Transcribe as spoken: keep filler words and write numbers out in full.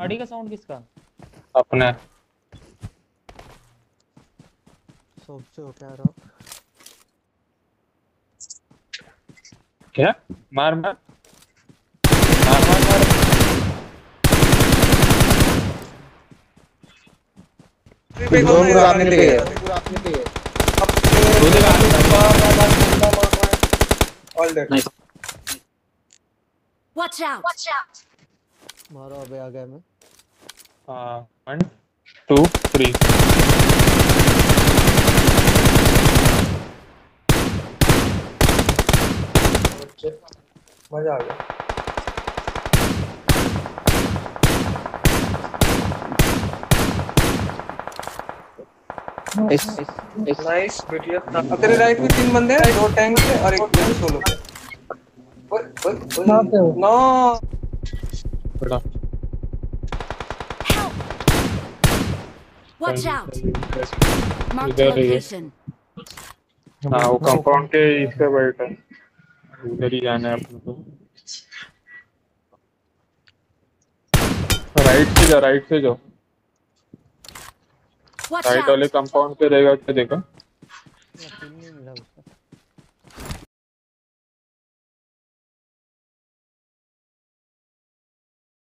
गाड़ी का साउंड किसका? अपने सोचो क्या रहा क्या मार मार मार मार मार दो पूरा आपने पे है पूरा आपने पे है all that nice Watch out! Watch out! मारो अबे आ गया मैं हाँ वन टू थ्री मजा आ गया नाइस नाइस बढ़िया अब तेरे राइट में तीन बंदे हैं दो टैंक पे और एक सोलो पे ओए ओए ओए नो बड़ा Watch out! Mark the इधर ही है। location. हाँ वो कंपाउंड के इससे बैठा है उधर ही जाना है अपने को राइट से जाओ राइट से जाओ Watch राइट वाले out! कंपाउंड पे रहेगा क्या देखा किल नहीं मिला उसका